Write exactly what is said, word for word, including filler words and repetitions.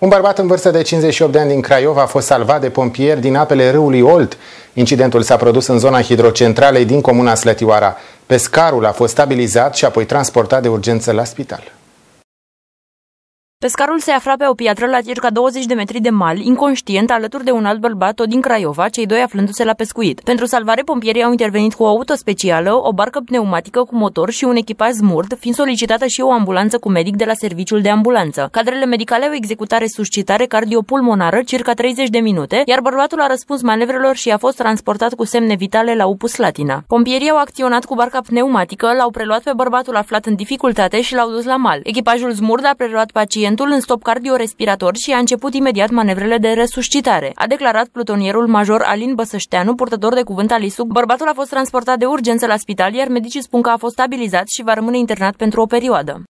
Un bărbat în vârstă de cincizeci și opt de ani din Craiova a fost salvat de pompieri din apele râului Olt. Incidentul s-a produs în zona hidrocentralei din comuna Slătioara. Pescarul a fost stabilizat și apoi transportat de urgență la spital. Pescarul se afla pe o piatră la circa douăzeci de metri de mal, inconștient, alături de un alt bărbat, tot din Craiova, cei doi aflându-se la pescuit. Pentru salvare, pompierii au intervenit cu o auto specială, o barcă pneumatică cu motor și un echipaj smurd, fiind solicitată și o ambulanță cu medic de la serviciul de ambulanță. Cadrele medicale au executat resuscitare cardiopulmonară, circa treizeci de minute, iar bărbatul a răspuns manevrelor și a fost transportat cu semne vitale la U P U Slatina. Pompierii au acționat cu barca pneumatică, l-au preluat pe bărbatul aflat în dificultate și l-au dus la mal. Echipajul smurd a preluat pacientul în stop cardiorespirator și a început imediat manevrele de resuscitare, a declarat plutonierul major Alin Băsășteanu, purtător de cuvânt al I S U. Bărbatul a fost transportat de urgență la spital, iar medicii spun că a fost stabilizat și va rămâne internat pentru o perioadă.